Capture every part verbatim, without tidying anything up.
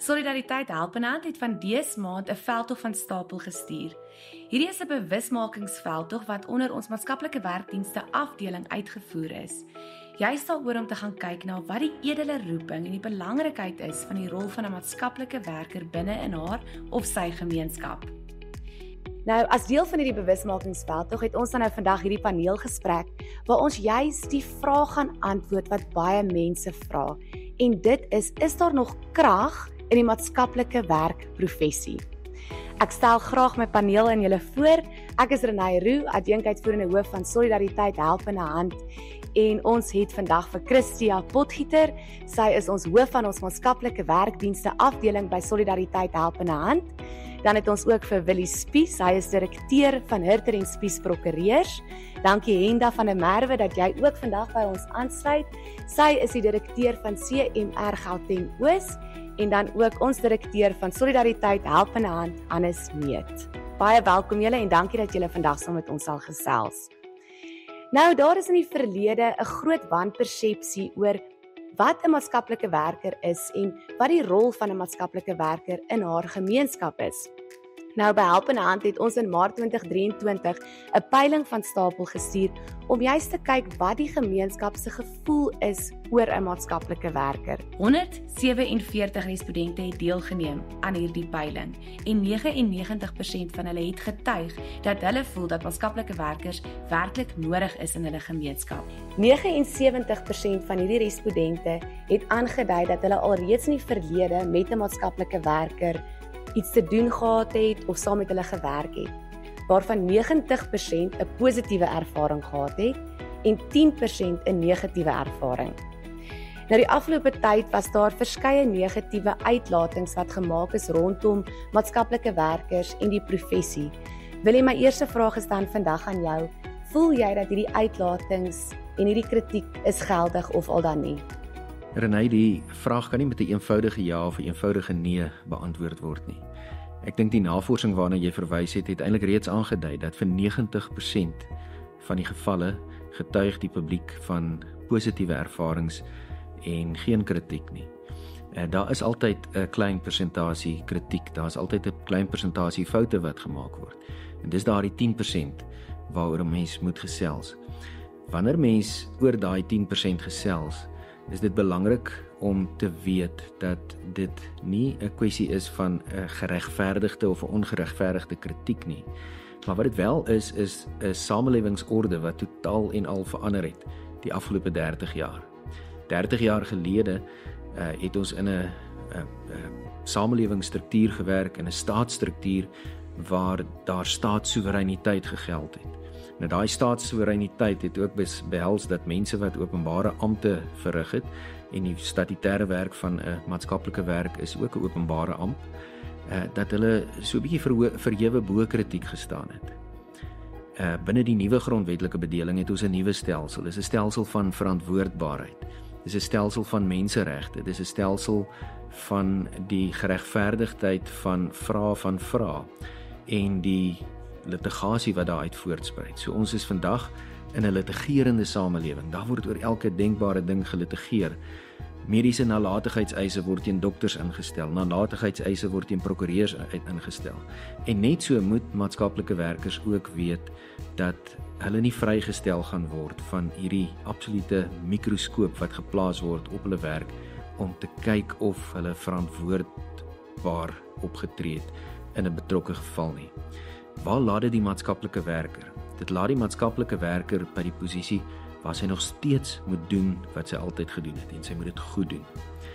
Solidariteit Helpende Hand het van dese maand 'n veldtog van stapel gestuur. Hierdie is 'n bewusmakingsveldtog wat onder ons maatskaplike werkdienste afdeling uitgevoer is. Jy sal oor om te gaan kyk na wat die edele roeping en die belangrikheid is van die rol van 'n maatskaplike werker binne in haar of sy gemeenskap. Nou, as deel van hierdie bewusmakingsveldtog het ons dan nou vandag hierdie paneelgesprek waar ons juist die vraag gaan antwoord wat baie mense vra. En dit is, is daar nog krag in die maatskaplike werkprofessie? Ek stel graag my paneel in julle voor. Ek is Renay Roux, adjunkuitvoerende hoof van Solidariteit Helpende Hand. En ons het vandag vir Christia Potgieter. Sy is ons hoof van ons maatskaplike werkdienste afdeling by Solidariteit Helpende Hand. Dan het ons ook vir Willie Spies, hy is direkteur van Hirter en Spies Prokureurs. Dankie Henda van der Merwe dat jy ook vandag by ons aansluit. Sy is die direkteur van C M R Gauteng Oos en dan ook ons direkteur van Solidariteit Helpende Hand, Hannes Meet. Baie welkom julle en dankie dat julle vandag saam met ons sal gesels. Nou, daar is in die verlede 'n groot wanpersepsie oor wat 'n maatskaplike werker is en wat die rol van 'n maatskaplike werker in haar gemeenskap is. Nou, by Helpende Hand het ons in Maart tweeduisend drieëntwintig 'n peiling van stapel gestuur om juist te kyk wat die gemeenskap se gevoel is oor 'n maatskaplike werker. honderd sewe en veertig respondente het deelgeneem aan hierdie peiling en negenennegentig persent van hulle het getuig dat hulle voel dat maatskaplike werkers werklik nodig is in hulle gemeenskap. negenensewentig persent van hierdie respondente het aangedui dat hulle alreeds in die verlede met 'n maatskaplike werker iets te doen gehad het of saam met hulle gewerk het, waarvan negentig persent 'n positiewe ervaring gehad het en tien persent 'n negatiewe ervaring. Nou die afgelope tyd was daar verskeie negatiewe uitlatings wat gemaak is rondom maatskaplike werkers en die professie. Wil jy my eerste vraag is dan vandag aan jou, voel jy dat hierdie uitlatings en hierdie kritiek is geldig of al dan nie? Renay, die vraag kan nie met 'n eenvoudige ja of 'n eenvoudige nee beantwoord word nie. Ek dink die navorsing waarna jy verwys het, het eintlik reeds aangedui dat vir negentig persent van die gevalle getuig die publiek van positiewe ervarings en geen kritiek nie. Uh, daar is altyd 'n klein persentasie kritiek, daar is altyd 'n klein persentasie foute wat gemaak word. En dis daardie tien persent waaroor 'n mens moet gesels. Wanneer mens oor daai tien persent gesels, is dit belangrik om te weet dat dit nie 'n kwessie is van 'n geregverdigde of 'n ongeregverdigde kritiek nie. Maar wat dit wel is, is 'n samelewingsorde wat totaal en al verander het die afgelope dertig jaar. dertig jaar gelede uh, het ons in 'n uh, uh, samelewingsstruktuur gewerk, in 'n staatsstruktuur waar daar staatssoewereiniteit gegeld het. Nou daai staatssoewereiniteit het ook behels dat mense wat openbare ampte verrig het en die statutêre werk van 'n maatskaplike werk is ook 'n openbare ampt, uh, dat hulle so 'n bietjie verho- verhewe bo kritiek gestaan het. Uh, binne die nuwe grondwetlike bedeling het ons 'n nuwe stelsel. Dis 'n stelsel van verantwoordbaarheid. Dis 'n stelsel van menseregte. Dis 'n stelsel van die geregverdigdheid van vra van vra en die litigasie wat daaruit voortspruit. So ons is vandag in 'n litigerende samelewing. Daar word oor elke denkbare ding gelitigeer. Mediese nalatigheidseise word teen dokters ingestel, nalatigheidseise word teen prokureurs ingestel. En net so moet maatskaplike werkers ook weet dat hulle nie vrygestel gaan word van hierdie absolute mikroskoop wat geplaas word op hulle werk om te kyk of hulle verantwoordbaar opgetree het in 'n betrokke geval nie. Waar laat dit die maatskaplike werker? Dit laat die maatskaplike werker by die posisie waar sy nog steeds moet doen wat sy altyd gedoen het en sy moet dit goed doen.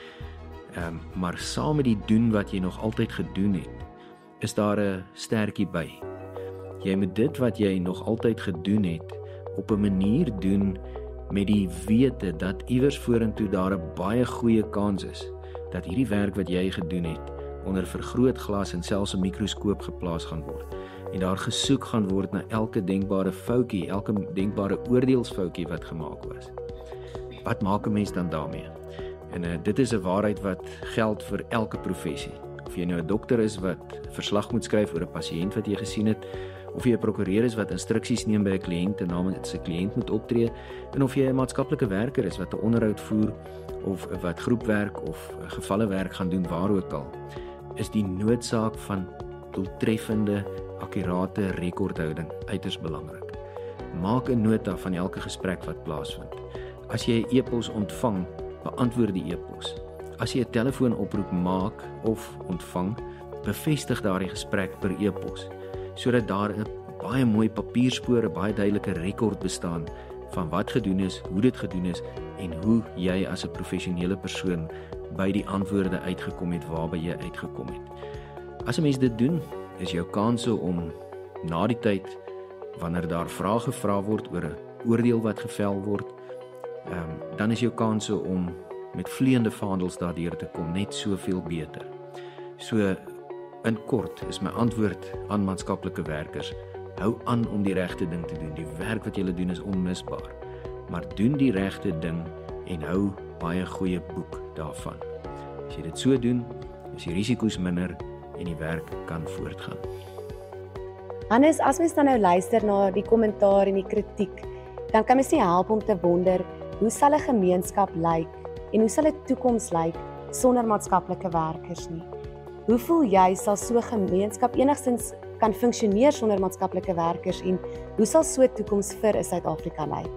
Um, maar saam met die doen wat jy nog altyd gedoen het, is daar 'n stertjie by. Jy moet dit wat jy nog altyd gedoen het op 'n manier doen met die wete dat iewers vorentoe daar 'n baie goeie kans is dat hierdie werk wat jy gedoen het onder vergrootglas en selfs 'n mikroskoop geplaas gaan word. En daar gesoek gaan word na elke denkbare foutjie, elke denkbare oordeelsfoutjie wat gemaak was. Wat maak 'n mens dan daarmee? En uh, dit is 'n waarheid wat geld vir elke professie. Of jy nou 'n dokter is wat verslag moet skryf oor 'n pasiënt wat jy gesien het, of jy 'n prokureur is wat instruksies neem by 'n kliënt en namens 'n kliënt moet optree, en of jy 'n maatskaplike werker is wat 'n onderhoud voer of wat groepwerk of gevalle werk gaan doen waar ook al, is die noodsaak van doeltreffende, akkurate rekordhouding uiters belangrik. Maak 'n nota van elke gesprek wat plaasvind. As jy 'n e-pos ontvang, beantwoord die e-pos. As jy 'n telefoonoproep maak of ontvang, bevestig daardie gesprek per e-pos, sodat daar 'n baie mooi papierspoor, 'n baie duidelike rekord bestaan van wat gedoen is, hoe dit gedoen is en hoe jy as 'n professionele persoon by die antwoorde uitgekom het waarby jy uitgekom het. As 'n mens dit doen, is jou kanse om na die tyd, wanneer daar vrae gevra word oor 'n oordeel wat gevel word, um, dan is jou kanse om met vleiende vaandels daardeur te kom net soveel beter. So in kort is my antwoord aan maatskaplike werkers: hou aan om die regte ding te doen. Die werk wat julle doen is onmisbaar, maar doen die regte ding en hou baie goeie boek daarvan. As jy dit so doen, is die risiko's minder en die werk kan voortgaan. Hannes, as mens dan nou luister na die kommentaar en die kritiek, dan kan mens nie help om te wonder, hoe sal 'n gemeenskap lyk en hoe sal 'n toekoms lyk sonder maatskaplike werkers nie? Hoe voel jy sal so 'n gemeenskap enigstens kan funksioneer sonder maatskaplike werkers en hoe sal so 'n toekoms vir 'n Suid-Afrika lyk?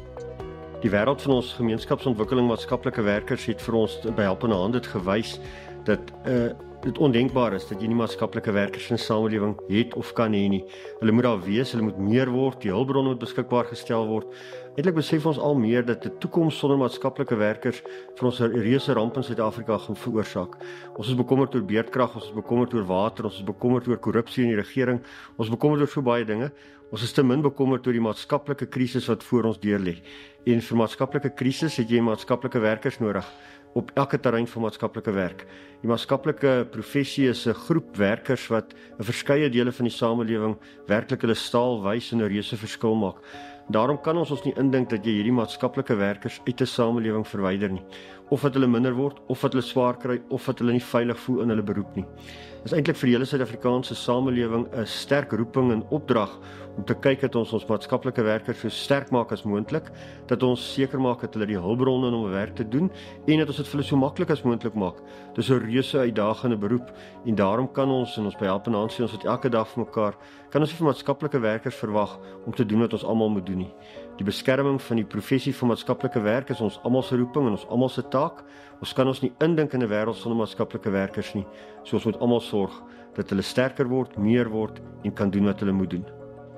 Die wêreld van ons gemeenskapsontwikkeling maatskaplike werkers het vir ons by Helpende Hand dit gewys dat uh, dit ondenkbaar is dat jy nie maatskaplike werkers in 'n samelewing het of kan hê nie. Hulle moet daar wees, hulle moet meer word, die hulpbronne moet beskikbaar gestel word. Eintlik besef ons al meer dat 'n toekoms sonder maatskaplike werkers vir ons 'n reuse ramp in Suid-Afrika gaan veroorsaak. Ons is bekommerd oor beerdkrag, ons is bekommerd oor water, ons is bekommerd oor korrupsie in die regering, ons is bekommerd oor so baie dinge. Ons is te min bekommerd oor die maatskaplike krisis wat voor ons deurlê. En vir maatskaplike krisis het jy maatskaplike werkers nodig op elke terrein van maatskaplike werk. Die maatskaplike professie is 'n groep werkers wat 'n verskeie dele van die samelewing werklik hulle staal wys en 'n reuse verskil maak. Daarom kan ons ons nie indink dat jy hierdie maatskaplike werkers uit 'n samelewing verwyder nie. Of dat hulle minder word, of dat hulle swaar kry, of dat hulle nie veilig voel in hulle beroep nie. Dit is eintlik vir die hele Suid-Afrikaanse samelewing 'n sterk roeping en opdrag om te kyk dat ons ons maatskaplike werkers so sterk maak as moontlik, dat ons seker maak dat hulle die hulpbronne om 'n werk te doen en dat ons dit vir hulle so maklik as moontlik maak. Dis 'n reuse uitdagende beroep en daarom kan ons en ons by Helpende Hand sien ons het elke dag vir mekaar, kan ons nie van maatskaplike werkers verwag om te doen wat ons almal moet doen nie. Die beskerming van die professie van maatskaplike werk is ons almal se roeping en ons almal se taak. Ons kan ons nie indink in 'n wêreld sonder maatskaplike werkers nie. So ons moet almal sorg dat hulle sterker word, meer word en kan doen wat hulle moet doen.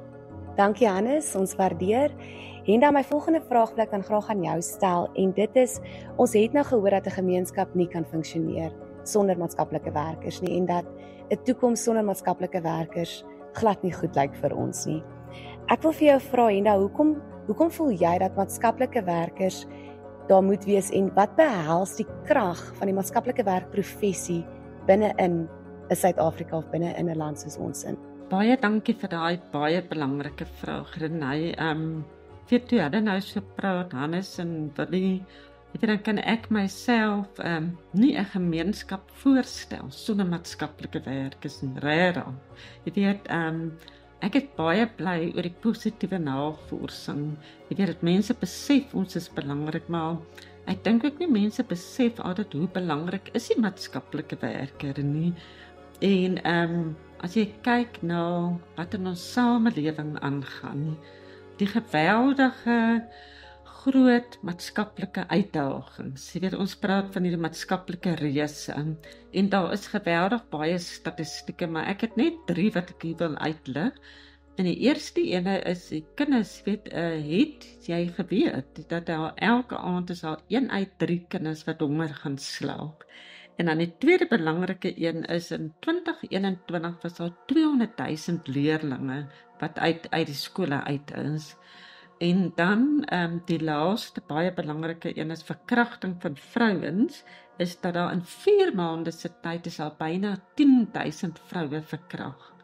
Dankie Hannes, ons waardeer. En dan my volgende vraag wil ek dan graag aan jou stel en dit is, ons het nou gehoor dat 'n gemeenskap nie kan funksioneer sonder maatskaplike werkers nie en dat 'n toekoms sonder maatskaplike werkers glad nie goed lyk vir ons nie. Ek wil vir jou vra, Henda, hoekom hoekom voel jy dat maatskaplike werkers daar moet wees en wat behels die krag van die maatskaplike werkprofessie binne in 'n Suid-Afrika of binne in 'n land soos ons in? Baie dankie vir daai baie belangrike vraag, Renée. Ehm um, weet jy, hulle nou so praat, Hannes en Willie, weet jy, dan kan ek myself ehm um, nie 'n gemeenskap voorstel sonder maatskaplike werkers en regtig. Jy weet, ehm um, ek is baie bly oor die positiewe navorsing. Jy weet, dat mense besef ons is belangrik, maar ek dink ook nie mense besef altyd hoe belangrik is die maatskaplike werker nie. En ehm um, as jy kyk na wat in ons samelewing aangaan, die geweldige groot maatskaplike uitdagings. Jy weet, ons praat van die maatskaplike reuse en daar is geweldig baie statistieke, maar ek het net drie wat ek hier wil uitlig. En die eerste ene is, die kinders, weet, uh, het jy geweet, dat daar elke aand is al een uit drie kinders wat honger gaan slaap. En dan die tweede belangrike een is, in twintig eenentwintig was daar tweehonderdduisend leerlinge wat uit, uit die skole uit is. En dan um, die laaste baie belangrike een is verkrachting van vrouens, is dat daar in vier maande se tyd is al byna tienduisend vroue verkragt.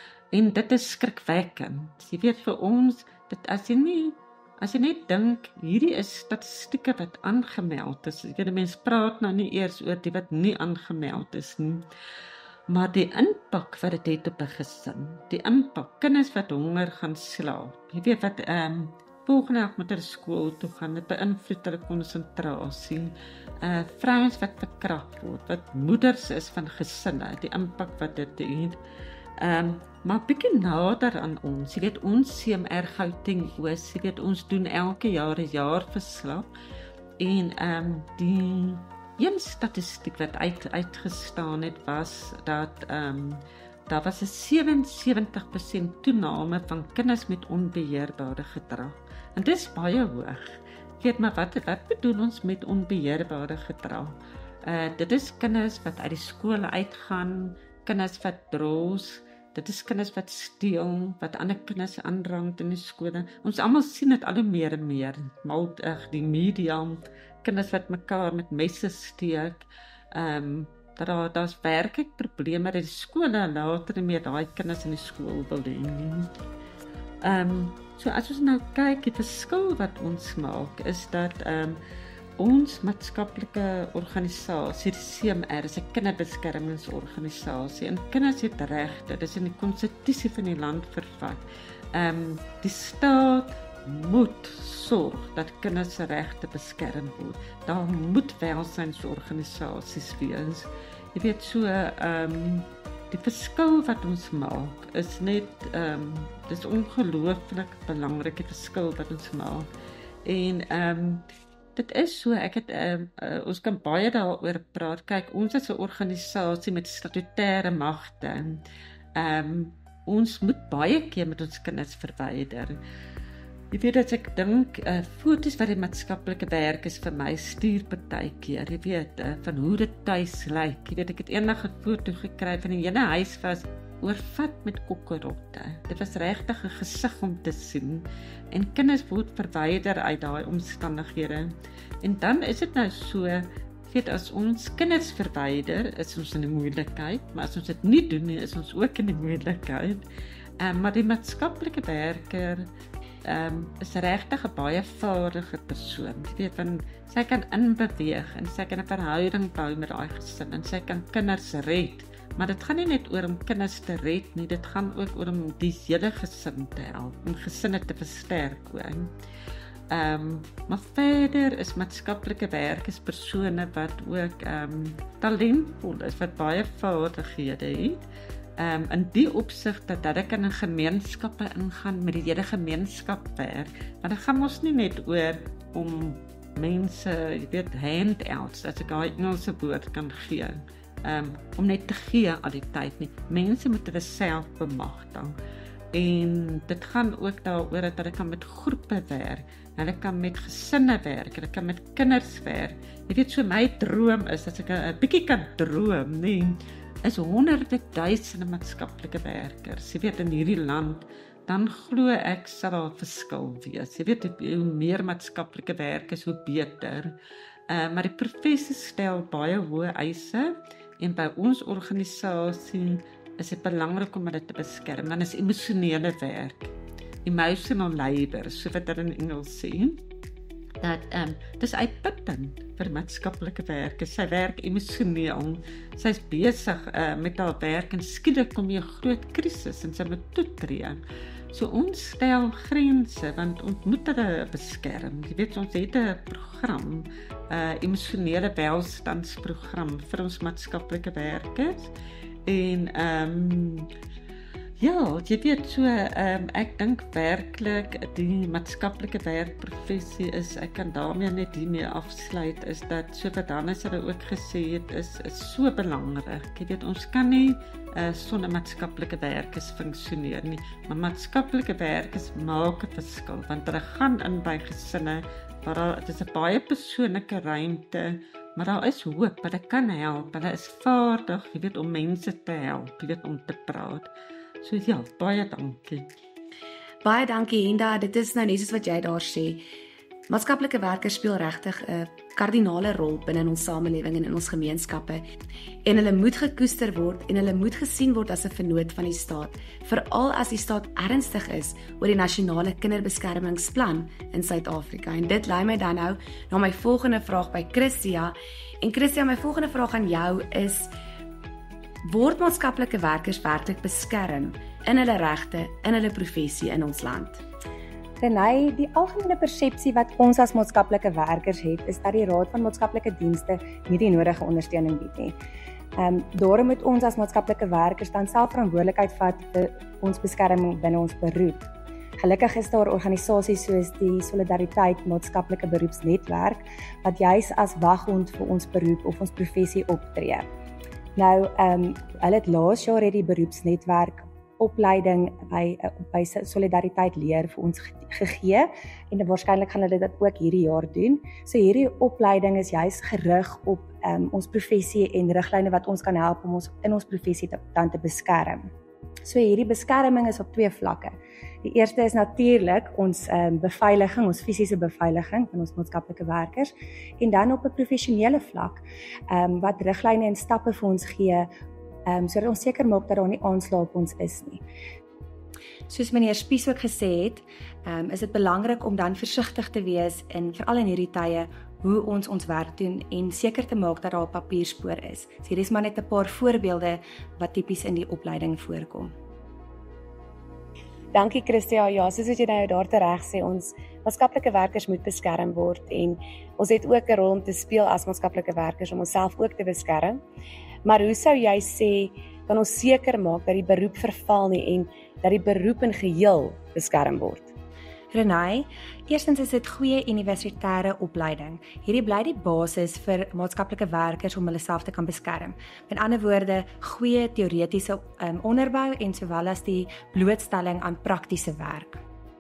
En dit is skrikwekkend. Jy weet, vir ons, dit, as jy nie As jy net dink, hierdie is statistieke wat aangemeld is. Jy weet, die mens praat nou nie eers oor die wat nie aangemeld is nie. maar die impak wat dit het op 'n gesin, die impak, kinders wat honger gaan slaap, jy weet wat, um, volgende dag moet hulle skool toe gaan, dit beïnvloed hulle konsentrasie, uh, vrouens wat verkragt word, wat moeders is van gesinne, die impak wat dit het, um, maar bietjie nader aan ons, jy weet ons C M R Gauteng Oos, jy weet ons doen elke jaar 'n jaarverslag, en um, die een statistiek wat uit, uitgestaan het was dat um, daar was 'n sewe en sewentig persent toename van kinders met onbeheerbare gedrag. En dit is baie hoog. Weet maar wat wat bedoel ons met onbeheerbare gedrag? Uh, dit is kinders wat uit die skole uitgaan, kinders wat dros, dit is kinders wat steel, wat ander kinders aanrand in die skole. Ons almal sien dit al hoe meer en meer. Maar ag die media, kinders wat mekaar met messe steek. Ehm um, daar daar's werklik probleme dat die skole later nie meer daai kinders in die skool wil hê nie. Ehm um, so as ons nou kyk, die verskil wat ons maak is dat ehm um, ons maatskaplike organisasie, die C M R, is 'n kinderbeskermingsorganisasie en kinders het regte, dit is in die konstitusie van die land vervat. Ehm um, die staat moet sorg dat kinders se regte beskerm word. Daar moet welsynsorganisasies wees. Jy weet so, ehm um, die verskil wat ons maak is net, ehm um, dis ongelooflik belangrike verskil wat ons maak. En ehm um, dit is so, ek het, um, uh, ons kan baie daaroor praat. Kyk, ons is 'n organisasie met statutêre magte. Um, ons moet baie keer met ons kinders verwyder. Jy weet dat ek dink, uh, foto's wat die maatskaplike werkers vir my stuur partykeer, jy weet, uh, van hoe dit tuis lyk. Jy weet, ek het eendag 'n foto gekry van die hele huis was oorvat met kokkerotte. Dit was regtig 'n gesig om te sien. En kinders word verwyder uit daai omstandighede. En dan is dit nou so, weet as ons kinders verwyder, is ons in die moeilikheid, maar as ons dit nie doen nie, is ons ook in die moeilikheid. Um, maar die maatskaplike werker um, is regtig 'n baie vaardige persoon. Jy weet, van, sy kan inbeweeg en sy kan 'n verhouding bou met daai gesin en sy kan kinders red. Maar dit gaan nie net oor om kinders te red nie, dit gaan ook oor om die hele gesin te help, om gesinne te versterk. Um, maar verder is maatskaplike werkers persone wat ook um, talentvol is, wat baie vaardighede het. Um, in die opsig dat hulle kan in gemeenskappe ingaan, met die hele gemeenskap werk. Maar dit gaan ons nie net oor om mense, jy weet, handouts, as ek daai Engelse woord kan gee. Um, om net te gee al die tyd nie. Mense moet hulle self bemagtig. En dit gaan ook daaroor dat hulle kan met groepe werk, hulle kan met gesinne werk, hulle kan met kinders werk. Jy weet, so my droom is, as ek 'n bietjie kan droom, nie, is honderde duisende maatskaplike werkers, jy weet, in hierdie land, dan glo ek sal daar 'n verskil wees. Jy weet, hoe meer maatskaplike werkers, hoe beter. Uh, maar die professie stel baie hoë eise, en by ons organisasie is dit belangrik om dit te beskerm. Dan is emosionele werk, emotional labor, so wat dit in Engels sê, dat um, dit is uitputtend vir maatskaplike werkers. Sy werk emosioneel, sy is besig uh, met haar werk en skielik kom jy 'n groot krisis en sy moet toetree. So ons stel grense, want ons moet hulle beskerm. Jy weet, ons het 'n program, uh, emosionele welstandsprogram vir ons maatskaplike werkers. En um, ja, jy weet so, um, ek dink werklik die maatskaplike werkprofessie is, ek kan daarmee net hiermee afsluit, is dat so wat Hannes hulle ook gesê het, is, is so belangrik. Jy weet, ons kan nie uh, sonder maatskaplike werkers funksioneer nie, maar maatskaplike werkers maak 'n verskil, want hulle gaan in by gesinne, waar daar, het is 'n baie persoonlike ruimte, maar daar is hoop, hulle kan help, hulle is vaardig, jy weet, om mense te help, jy weet, om te praat. So ja, baie dankie. Baie dankie, Henda, dit is nou net soos wat jy daar sê. Maatskaplike werkers speel regtig 'n kardinale rol binne in ons samelewing en in ons gemeenskappe, en hulle moet gekoester word en hulle moet gesien word as 'n vennoot van die staat, veral as die staat ernstig is oor die nasionale kinderbeskermingsplan in Suid-Afrika. En dit lei my dan nou na my volgende vraag by Christia. En Christia, my volgende vraag aan jou is, Word maatskaplike werkers werklik beskerm in hulle regte, in hulle professie in ons land? Renay, die algemene persepsie wat ons as maatskaplike werkers het, is dat die Raad van Maatskaplike Dienste nie die nodige ondersteuning bied nie. Um, daarom moet ons as maatskaplike werkers dan self verantwoordelikheid vat vir ons beskerming binne ons beroep. Gelukkig is daar organisasies soos die Solidariteit Maatskaplike Beroepsnetwerk wat juis as waghond vir ons beroep of ons professie optree. Nou, um, hulle het laas jaar het die beroepsnetwerk opleiding by, by Solidariteit leer vir ons gegee en waarskynlik gaan hulle dit ook hierdie jaar doen. So hierdie opleiding is juis gerig op um, ons professie en riglyne wat ons kan help om ons in ons professie te, dan te beskerm. So hierdie beskerming is op twee vlakke. Die eerste is natuurlik ons um, beveiliging, ons fisiese beveiliging van ons maatskaplike werkers en dan op 'n professionele vlak um, wat riglyne en stappe vir ons gee Um, sodat ons seker maak dat daar nie aanslae op ons is nie. Soos meneer Spies ook gesê het, um, is dit belangrik om dan versigtig te wees in veral in hierdie tye hoe ons ons werk doen en seker te maak dat daar 'n papierspoor is. So hier is maar net 'n paar voorbeelde wat tipies in die opleiding voorkom. Dankie Christia, ja, soos wat jy nou daar tereg sê, ons maatskaplike werkers moet beskerm word en ons het ook 'n rol om te speel as maatskaplike werkers om onsself ook te beskerm. Maar hoe sou jy sê, kan ons seker maak dat die beroep verval nie en dat die beroep in geheel beskerm word? Renay, eerstens is dit goeie universitêre opleiding. Hierdie bly die basis vir maatskaplike werkers om hulle self te kan beskerm. Met ander woorde, goeie teoretiese um, onderbou en sowel as die blootstelling aan praktiese werk.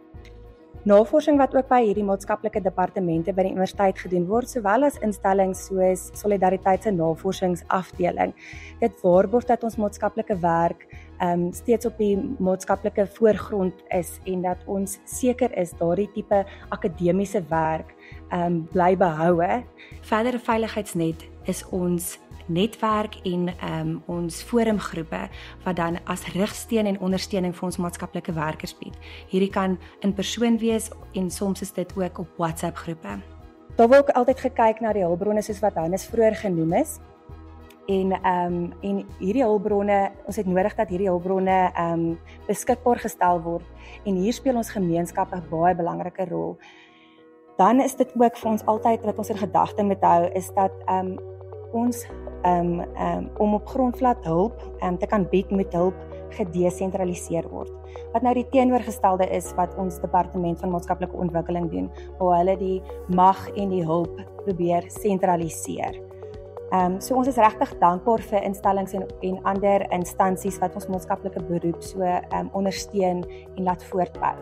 Navorsing wat ook by hierdie maatskaplike departemente by die universiteit gedoen word, sowel as instellings soos Solidariteit se navorsingsafdeling. Dit waarborg dat ons maatskaplike werk um, steeds op die maatskaplike voorgrond is en dat ons seker is daardie tipe akademiese werk um, bly behoue. Verdere veiligheidsnet is ons netwerk en um, ons forumgroepe wat dan as rigsteen en ondersteuning vir ons maatskaplike werkers bied. Hierdie kan in persoon wees en soms is dit ook op WhatsApp groepe. Daar word ook altyd gekyk na die hulpbronne soos wat Hannes vroeër genoem is. En um, en hierdie hulpbronne, ons het nodig dat hierdie hulpbronne um, beskikbaar gestel word en hier speel ons gemeenskap 'n baie belangrike rol. Dan is dit ook vir ons altyd wat ons in gedagte moet hou is dat um, ons Um, um, om op grondvlak hulp um, te kan bied met hulp gedesentraliseer word. Wat nou die teenoorgestelde is wat ons departement van maatskaplike ontwikkeling doen, waar hulle die mag en die hulp probeer sentraliseer. Um, so ons is regtig dankbaar vir instellings en, en ander instansies wat ons maatskaplike beroep so um, ondersteun en laat voortbou.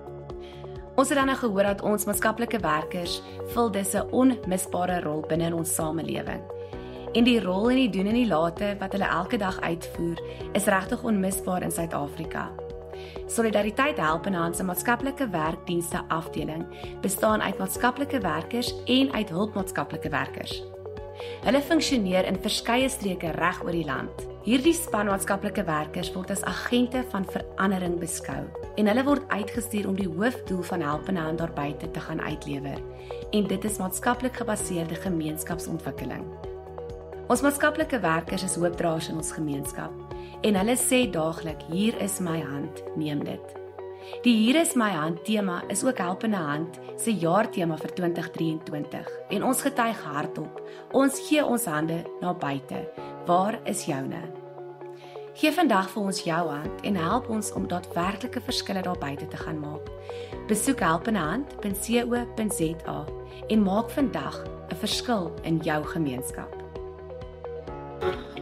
Ons het dan nou gehoor dat ons maatskaplike werkers vul dus 'n onmisbare rol binne in ons samelewing. En die rol en die doen en die late wat hulle elke dag uitvoer, is regtig onmisbaar in Suid-Afrika. Solidariteit Helpende Hand se maatskaplike werkdienste afdeling bestaan uit maatskaplike werkers en uit hulp-maatskaplike werkers. Hulle funksioneer in verskeie streke reg oor die land. Hierdie span maatskaplike werkers word as agente van verandering beskou en hulle word uitgestuur om die hoofdoel van Helpende Hand daar buite te gaan uitlewer. En dit is maatskaplik gebaseerde gemeenskapsontwikkeling. Ons maatskaplike werkers is hoopdraers in ons gemeenskap en hulle sê daaglik, hier is my hand, neem dit. Die Hier is my hand tema is ook Helpende Hand se jaartema vir twintig drieëntwintig en ons getuig hardop, ons gee ons hande na buite, waar is joune? Gee vandag vir ons jou hand en help ons om daadwerklike verskille daar buite te gaan maak. Besoek helpende hand punt co punt za en maak vandag 'n verskil in jou gemeenskap.